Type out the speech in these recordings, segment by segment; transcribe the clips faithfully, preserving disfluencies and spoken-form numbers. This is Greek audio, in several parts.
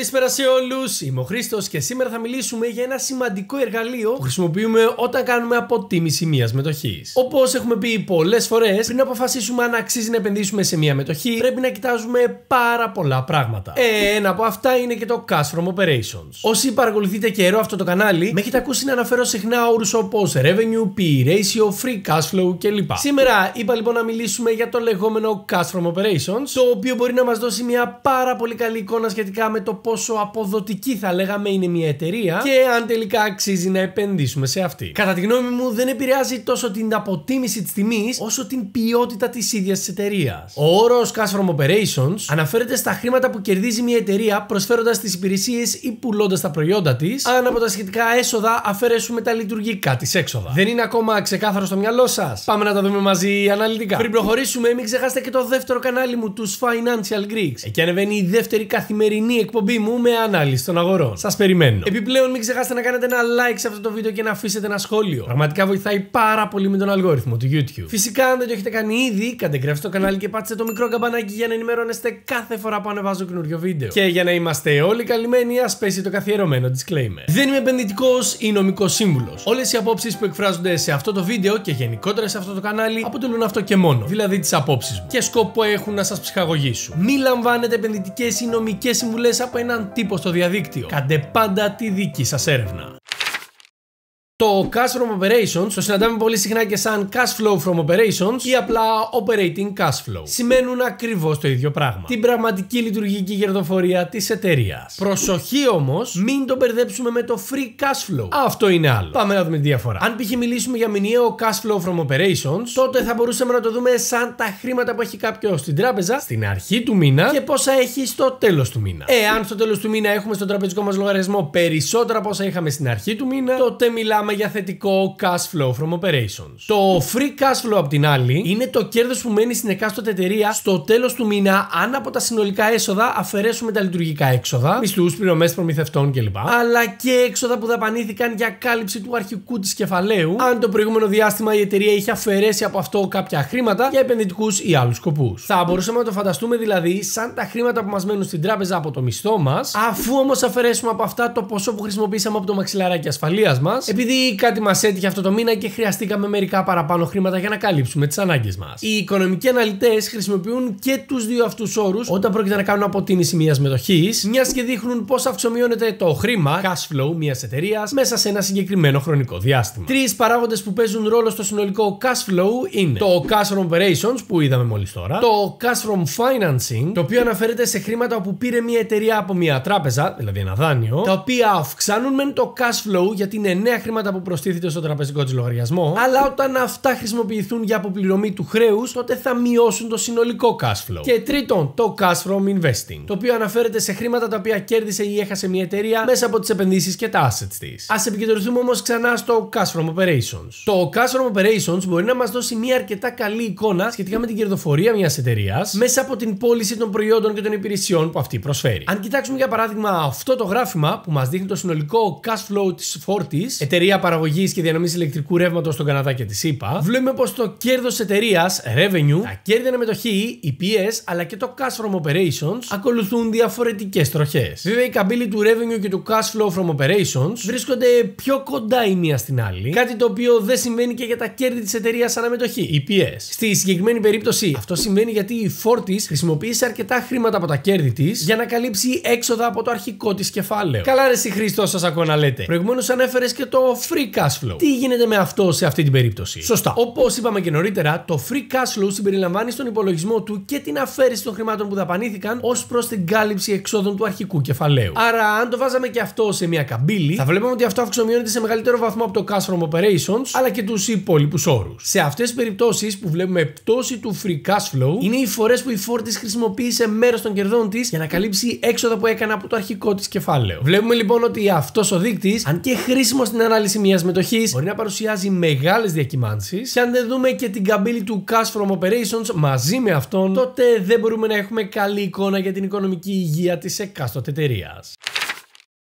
Καλησπέρα σε όλους, είμαι ο Χρήστος και σήμερα θα μιλήσουμε για ένα σημαντικό εργαλείο που χρησιμοποιούμε όταν κάνουμε αποτίμηση μιας μετοχής. Όπως έχουμε πει πολλές φορές, πριν αποφασίσουμε αν αξίζει να επενδύσουμε σε μια μετοχή, πρέπει να κοιτάζουμε πάρα πολλά πράγματα. Ε, ένα από αυτά είναι και το Cash From Operations. Όσοι παρακολουθείτε καιρό αυτό το κανάλι, με έχετε ακούσει να αναφέρω συχνά όρους όπως Revenue, πι ι Ratio, Free Cash Flow κλπ. Σήμερα είπα λοιπόν να μιλήσουμε για το λεγόμενο Cash From Operations, το οποίο μπορεί να μας δώσει μια πάρα πολύ καλή εικόνα σχετικά με το πόσο αποδοτική θα λέγαμε είναι μια εταιρεία και αν τελικά αξίζει να επενδύσουμε σε αυτή. Κατά τη γνώμη μου, δεν επηρεάζει τόσο την αποτίμηση της τιμής όσο την ποιότητα της ίδιας της εταιρείας. Ο όρος Cash From Operations αναφέρεται στα χρήματα που κερδίζει μια εταιρεία προσφέροντας τις υπηρεσίες ή πουλώντας τα προϊόντα της, αν από τα σχετικά έσοδα αφαιρέσουμε τα λειτουργικά της έξοδα. Δεν είναι ακόμα ξεκάθαρο στο μυαλό σας? Πάμε να τα δούμε μαζί αναλυτικά. Πριν προχωρήσουμε, μην ξεχάσετε και το δεύτερο κανάλι μου, τους Financial Greeks. Εκεί ανεβαίνει η δεύτερη καθημερινή εκπομπή μου με ανάλυση των αγορών. Σας περιμένω. Επιπλέον, μην ξεχάσετε να κάνετε ένα like σε αυτό το βίντεο και να αφήσετε ένα σχόλιο. Πραγματικά βοηθάει πάρα πολύ με τον αλγόριθμο του YouTube. Φυσικά, αν δεν το έχετε κάνει ήδη, κάντε εγγραφή στο κανάλι και πάτσε το μικρό καμπανάκι για να ενημερώνεστε κάθε φορά που ανεβάζω καινούριο βίντεο. Και για να είμαστε όλοι καλυμμένοι, ας πέσει το καθιερωμένο disclaimer. Δεν είμαι επενδυτικός ή νομικός σύμβουλος. Όλες οι απόψεις που εκφράζονται σε αυτό το βίντεο και γενικότερα σε αυτό το κανάλι αποτελούν αυτό και μόνο. Δηλαδή τις απόψεις μου. Και σκοπό έχουν να σας ψυχαγωγήσουν. Μην λαμβάνετε επενδυτικές ή νομικές συμβουλές από έναν τύπο στο διαδίκτυο. Κάντε πάντα τη δική σας έρευνα. Το Cash From Operations το συναντάμε πολύ συχνά και σαν Cash Flow From Operations ή απλά Operating Cash Flow. Σημαίνουν ακριβώς το ίδιο πράγμα. Την πραγματική λειτουργική κερδοφορία της εταιρείας. Προσοχή όμως, μην το μπερδέψουμε με το Free Cash Flow. Αυτό είναι άλλο. Πάμε να δούμε τη διαφορά. Αν π.χ. μιλήσουμε για μηνιαίο Cash Flow From Operations, τότε θα μπορούσαμε να το δούμε σαν τα χρήματα που έχει κάποιος στην τράπεζα στην αρχή του μήνα και πόσα έχει στο τέλος του μήνα. Εάν στο τέλος του μήνα έχουμε στον τραπεζικό μας λογαριασμό περισσότερα από όσα είχαμε στην αρχή του μήνα, τότε μιλάμε για θετικό Cash Flow From Operations. Το Free Cash Flow απ' την άλλη είναι το κέρδος που μένει στην εκάστοτε εταιρεία στο τέλος του μήνα, αν από τα συνολικά έσοδα αφαιρέσουμε τα λειτουργικά έξοδα, μισθούς, πληρωμές προμηθευτών κλπ. Αλλά και έξοδα που δαπανήθηκαν για κάλυψη του αρχικού της κεφαλαίου, αν το προηγούμενο διάστημα η εταιρεία είχε αφαιρέσει από αυτό κάποια χρήματα για επενδυτικούς ή άλλους σκοπούς. Θα μπορούσαμε να το φανταστούμε δηλαδή σαν τα χρήματα που μας μένουν στην τράπεζα από το μισθό μας, αφού όμως αφαιρέσουμε από αυτά το ποσό που χρησιμοποιήσαμε από το μαξιλαράκι ασφαλείας μας, επειδή κάτι μας έτυχε αυτό το μήνα και χρειαστήκαμε μερικά παραπάνω χρήματα για να καλύψουμε τις ανάγκες μας. Οι οικονομικοί αναλυτές χρησιμοποιούν και τους δύο αυτούς όρους όταν πρόκειται να κάνουν αποτίμηση μιας μετοχής, μιας και δείχνουν πώς αυξομειώνεται το χρήμα, cash flow μιας εταιρείας, μέσα σε ένα συγκεκριμένο χρονικό διάστημα. Τρεις παράγοντες που παίζουν ρόλο στο συνολικό cash flow είναι το Cash From Operations που είδαμε μόλις τώρα, το Cash From Financing, το οποίο αναφέρεται σε χρήματα που πήρε μια εταιρεία από μια τράπεζα, δηλαδή ένα δάνειο, τα οποία αυξάνουν μεν το cash flow γιατί είναι νέα χρήματα που προστίθεται στο τραπεζικό της λογαριασμό, αλλά όταν αυτά χρησιμοποιηθούν για αποπληρωμή του χρέους, τότε θα μειώσουν το συνολικό cash flow. Και τρίτον, το Cash From Investing, το οποίο αναφέρεται σε χρήματα τα οποία κέρδισε ή έχασε μια εταιρεία μέσα από τις επενδύσεις και τα assets της. Ας επικεντρωθούμε όμως ξανά στο Cash From Operations. Το Cash From Operations μπορεί να μας δώσει μια αρκετά καλή εικόνα σχετικά με την κερδοφορία μιας εταιρείας μέσα από την πώληση των προϊόντων και των υπηρεσιών που αυτή προσφέρει. Αν κοιτάξουμε για παράδειγμα αυτό το γράφημα που μας δείχνει το συνολικό cash flow της Fortis, εταιρεία παραγωγής και διανομής ηλεκτρικού ρεύματος στον Καναδά και τη ΣΥΠΑ, βλέπουμε πως το κέρδος της εταιρείας, revenue, τα κέρδη αναμετοχή, ι πι ες, αλλά και το Cash From Operations ακολουθούν διαφορετικές τροχές. Βέβαια, η καμπύλη του revenue και του Cash Flow From Operations βρίσκονται πιο κοντά η μία στην άλλη, κάτι το οποίο δεν συμβαίνει και για τα κέρδη της εταιρείας αναμετοχή, ι πι ες. Στη συγκεκριμένη περίπτωση, αυτό συμβαίνει γιατί η Fortis χρησιμοποίησε αρκετά χρήματα από τα κέρδη της για να καλύψει έξοδα από το αρχικό της κεφάλαιο. Καλά, ρε εσύ Χρήστο, σας ακούω να λέτε. Προηγουμένως ανέφερες και το Free Cash Flow. Τι γίνεται με αυτό σε αυτή την περίπτωση? Σωστά. Όπως είπαμε και νωρίτερα, το Free Cash Flow συμπεριλαμβάνει στον υπολογισμό του και την αφαίρεση των χρημάτων που δαπανήθηκαν ως προς την κάλυψη εξόδων του αρχικού κεφαλαίου. Άρα, αν το βάζαμε και αυτό σε μια καμπύλη, θα βλέπαμε ότι αυτό αυξομειώνεται σε μεγαλύτερο βαθμό από το Cash From Operations, αλλά και τους υπόλοιπους όρους. Σε αυτές τις περιπτώσεις που βλέπουμε πτώση του Free Cash Flow, είναι οι φορές που η Fortis χρησιμοποίησε μέρος των κερδών της για να καλύψει έξοδα που έκανε από το αρχικό της κεφάλαιο. Βλέπουμε λοιπόν ότι αυτός ο δείκτης, αν και χρήσιμο στην ανάλυση μιας μετοχής, μπορεί να παρουσιάζει μεγάλες διακυμάνσεις, και αν δεν δούμε και την καμπύλη του Cash From Operations μαζί με αυτόν, τότε δεν μπορούμε να έχουμε καλή εικόνα για την οικονομική υγεία της εκάστοτε εταιρείας.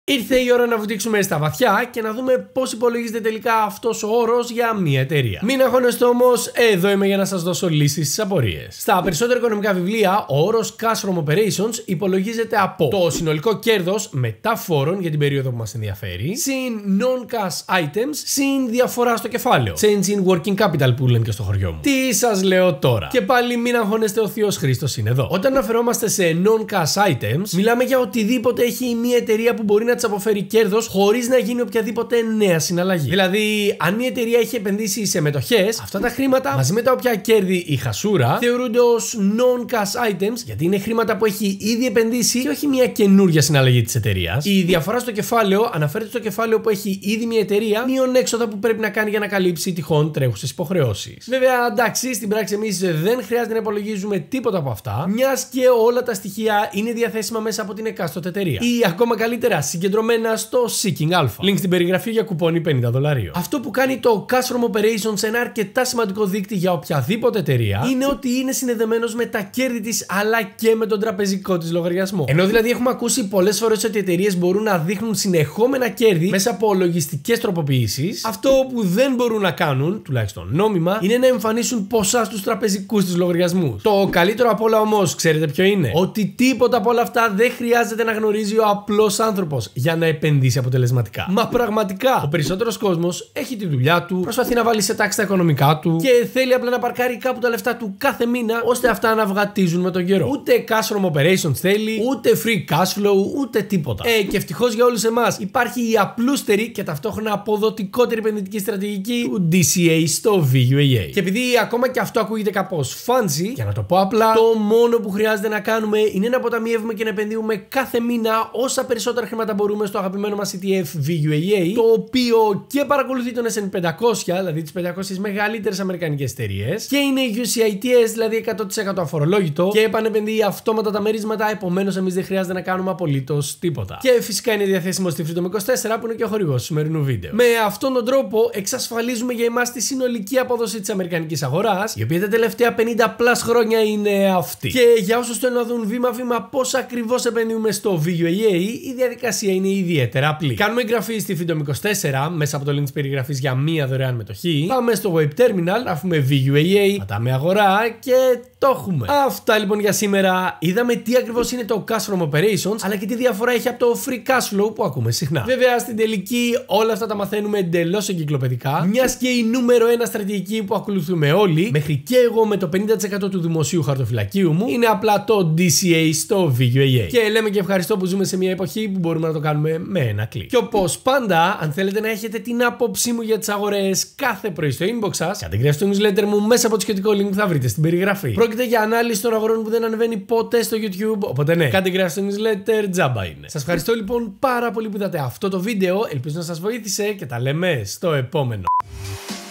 Ήρθε η ώρα να βουτήξουμε στα βαθιά και να δούμε πώς υπολογίζεται τελικά αυτός ο όρος για μια εταιρεία. Μην αγχώνεστε όμως, εδώ είμαι για να σας δώσω λύσεις στις απορίες. Στα περισσότερα οικονομικά βιβλία, ο όρος Cash From Operations υπολογίζεται από το συνολικό κέρδος μετά φόρων για την περίοδο που μας ενδιαφέρει, συν non-cash items, συν διαφορά στο κεφάλαιο. Change in working capital που λένε και στο χωριό μου. Τι σας λέω τώρα. Και πάλι μην αγχώνεστε, ο Θείος Χρήστος είναι εδώ. Όταν αναφερόμαστε σε non-cash items, μιλάμε για οτιδήποτε έχει μια εταιρεία που μπορεί να της αποφέρει κέρδος χωρίς να γίνει οποιαδήποτε νέα συναλλαγή. Δηλαδή, αν η εταιρεία έχει επενδύσει σε μετοχές, αυτά τα χρήματα μαζί με τα όποια κέρδη ή χασούρα θεωρούνται ως non-cash items, γιατί είναι χρήματα που έχει ήδη επενδύσει και όχι μια καινούργια συναλλαγή της εταιρείας. Η διαφορά στο κεφάλαιο αναφέρεται στο κεφάλαιο που έχει ήδη μια εταιρεία, μείον έξοδα που πρέπει να κάνει για να καλύψει τυχόν τρέχουσες υποχρεώσεις. Βέβαια, εντάξει, στην πράξη εμείς δεν χρειάζεται να υπολογίζουμε τίποτα από αυτά, μιας και όλα τα στοιχεία είναι διαθέσιμα μέσα από την εκάστοτε εταιρεία. Ή ακόμα καλύτερα, συγκεντρωμένα στο Seeking Alpha. Link στην περιγραφή για κουπόνι πενήντα δολαρίων. Αυτό που κάνει το Cash From Operations ένα αρκετά σημαντικό δείκτη για οποιαδήποτε εταιρεία είναι ότι είναι συνδεδεμένος με τα κέρδη της αλλά και με τον τραπεζικό της λογαριασμό. Ενώ δηλαδή έχουμε ακούσει πολλές φορές ότι οι εταιρείες μπορούν να δείχνουν συνεχόμενα κέρδη μέσα από λογιστικές τροποποιήσεις, αυτό που δεν μπορούν να κάνουν, τουλάχιστον νόμιμα, είναι να εμφανίσουν ποσά στους τραπεζικούς τους λογαριασμούς. Το καλύτερο απ' όλα όμως, ξέρετε ποιο είναι? Ότι τίποτα από όλα αυτά δεν χρειάζεται να γνωρίζει ο απλός άνθρωπος για να επενδύσει αποτελεσματικά. Μα πραγματικά, ο περισσότερος κόσμος έχει τη δουλειά του, προσπαθεί να βάλει σε τάξη τα οικονομικά του και θέλει απλά να παρκάρει κάπου τα λεφτά του κάθε μήνα ώστε αυτά να βγατίζουν με τον καιρό. Ούτε cash from operations θέλει, ούτε free cash flow, ούτε τίποτα. Ε, και ευτυχώς για όλους εμάς υπάρχει η απλούστερη και ταυτόχρονα αποδοτικότερη επενδυτική στρατηγική του ντι σι έι στο βι γιου έι έι. Και επειδή ακόμα και αυτό ακούγεται κάπως fancy, για να το πω απλά, το μόνο που χρειάζεται να κάνουμε είναι να αποταμιεύουμε και να επενδύουμε κάθε μήνα όσα περισσότερα χρήματα μπορούμε στο αγαπημένο μας ι τι εφ βι γιου έι έι, το οποίο και παρακολουθεί τον ες εντ πι πεντακόσια, δηλαδή τις πεντακόσιες μεγαλύτερες αμερικανικές εταιρείες, και είναι γιου σι άι τι ες, δηλαδή εκατό τοις εκατό αφορολόγητο, και επανεπενδύει αυτόματα τα μερίσματα, επομένως εμείς δεν χρειάζεται να κάνουμε απολύτως τίποτα. Και φυσικά είναι διαθέσιμο στη Freedom είκοσι τέσσερα, που είναι και ο χορηγός του σημερινού βίντεο. Με αυτόν τον τρόπο εξασφαλίζουμε για εμάς τη συνολική απόδοση της αμερικανικής αγοράς, η οποία τα τελευταία πενήντα πλας χρόνια είναι αυτή. Και για όσους θέλουν να δουν βήμα-βήμα πώς ακριβώς επενδύουμε στο βι γιου έι έι, η διαδικασία είναι ιδιαίτερα απλή. Κάνουμε εγγραφή στη Freedom είκοσι τέσσερα μέσα από το link της περιγραφής για μία δωρεάν μετοχή. Πάμε στο Web Terminal, γράφουμε βι γιου έι έι, πατάμε αγορά και το έχουμε. Αυτά λοιπόν για σήμερα. Είδαμε τι ακριβώς είναι το Cash From Operations, αλλά και τι διαφορά έχει από το Free Cash Flow που ακούμε συχνά. Βέβαια, στην τελική όλα αυτά τα μαθαίνουμε εντελώς εγκυκλοπαιδικά, μιας και η νούμερο ένα στρατηγική που ακολουθούμε όλοι, μέχρι και εγώ με το πενήντα τοις εκατό του δημοσίου χαρτοφυλακίου μου, είναι απλά το ντι σι έι στο βι γιου έι έι. Και λέμε και ευχαριστώ που ζούμε σε μια εποχή που μπορούμε να το κάνουμε με ένα κλικ. Και όπως πάντα, αν θέλετε να έχετε την άποψή μου για τις αγορές κάθε πρωί στο inbox σας, κάντε εγγραφή στο newsletter μου μέσα από το σχετικό link που θα βρείτε στην περιγραφή. Πρόκειται για ανάλυση των αγορών που δεν ανεβαίνει ποτέ στο YouTube, οπότε ναι, κάντε εγγραφή στο newsletter, τζάμπα είναι. Σας ευχαριστώ λοιπόν πάρα πολύ που είδατε αυτό το βίντεο, ελπίζω να σας βοήθησε και τα λέμε στο επόμενο.